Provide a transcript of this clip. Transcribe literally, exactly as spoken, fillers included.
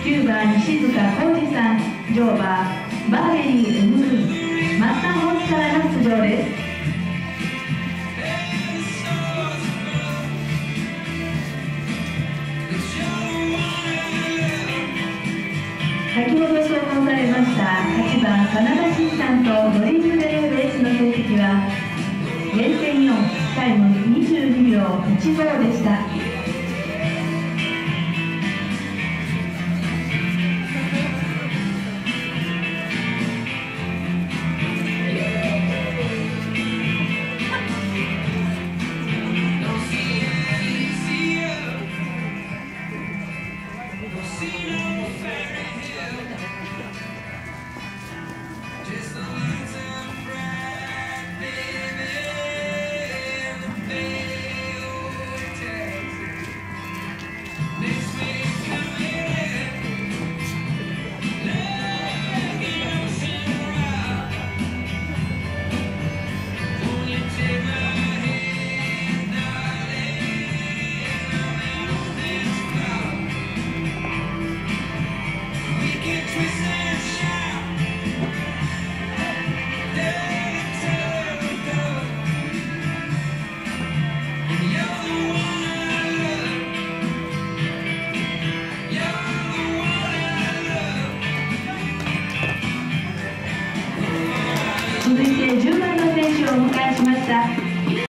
きゅうばん石塚浩二さん、乗馬バーベリー エムブイ マッターホースからの出場です。先ほど紹介されましたはちばんカナダ新さんとドリームベレーベースの成績はげんてんよん、タイムにじゅうにびょういちごでした。続いてじゅうばんの選手をお迎えしました。